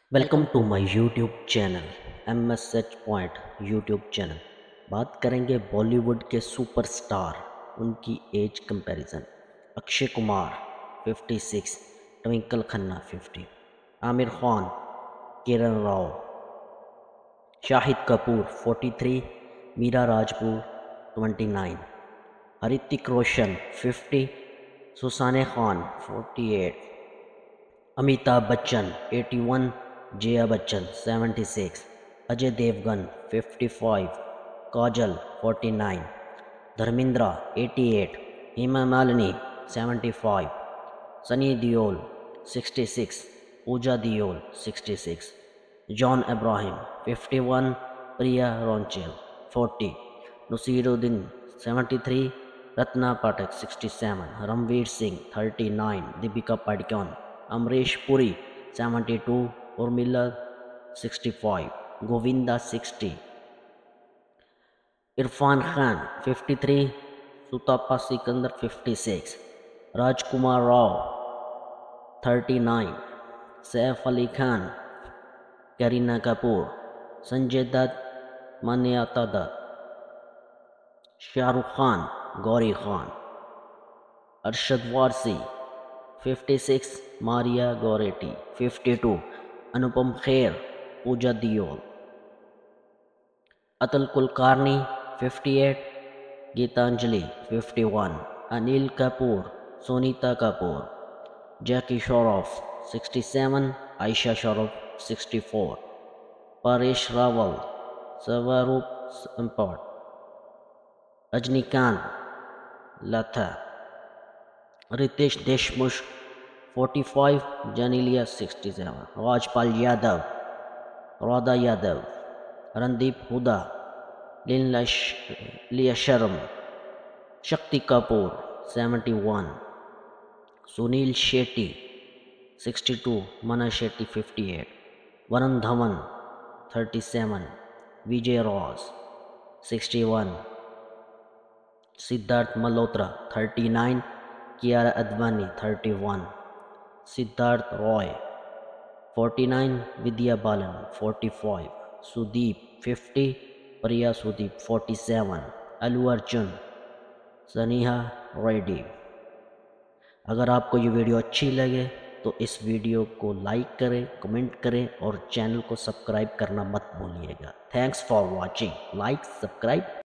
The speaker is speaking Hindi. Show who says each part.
Speaker 1: Welcome to my YouTube channel MSH point YouTube channel. बात करेंगे बॉलीवुड के सुपरस्टार, उनकी एज कंपैरिजन। अक्षय कुमार 56, ट्विंकल खन्ना 50, आमिर खान, किरण राव, शाहिद कपूर 43, मीरा राजपूत 29, हृतिक रोशन 50, सुसाने खान 48, अमिताभ बच्चन 81, जया बच्चन 76, अजय देवगन 55, काजल 49, धर्मेंद्र 88, हेमा मालिनी 75, सनी दियोल 66, पूजा दियोल 66, जॉन अब्राहम 51, प्रिया रोंचेल 40, नसीरुद्दीन 73, रत्ना पाठक 67, रणवीर सिंह 39, दीपिका पादुकोण, अमरीश पुरी 72, उर्मिला 65, गोविंदा 60, इरफान खान 53, सुतपा सिकंदर 56, राजकुमार राव 39, सैफ अली खान, करीना कपूर, संजय दत्त, मान्यता दत्त, शाहरुख खान, गौरी खान, अरशद वारसी 56, मारिया गोरेटी 52, अनुपम खेर, पूजा दियोल, अतुल कुलकर्णी 58, गीतांजलि 51, अनिल कपूर, सोनीता कपूर, जैकी श्रॉफ 67, आयशा श्रॉफ 64, परेश रावल, स्वरूप संपत, रजनीकांत, लता, रितेश देशमुख 45, जनीलिया 67, राजपाल यादव, राधा यादव, रणदीप हुडा, लिया शर्म, शक्ति कपूर 71, सुनील शेट्टी 62, मना शेट्टी 58, वरुण धवन 37, विजय रॉस 61, सिद्धार्थ मल्होत्रा 39, कियारा अडवाणी 31, सिद्धार्थ रॉय 49, विद्या बालन 45, सुदीप 50, प्रिया सुदीप 47, अल्लू अर्जुन, सनीहा रेड्डी। अगर आपको ये वीडियो अच्छी लगे तो इस वीडियो को लाइक करें, कमेंट करें और चैनल को सब्सक्राइब करना मत भूलिएगा। Thanks for watching. Like, subscribe.